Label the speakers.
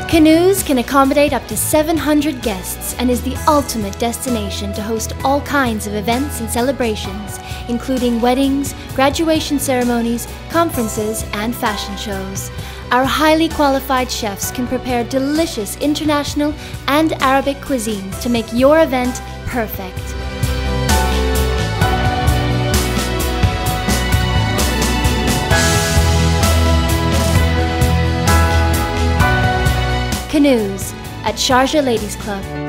Speaker 1: Kunooz can accommodate up to 700 guests and is the ultimate destination to host all kinds of events and celebrations, including weddings, graduation ceremonies, conferences, and fashion shows. Our highly qualified chefs can prepare delicious international and Arabic cuisines to make your event perfect. Kunooz at Sharjah Ladies Club.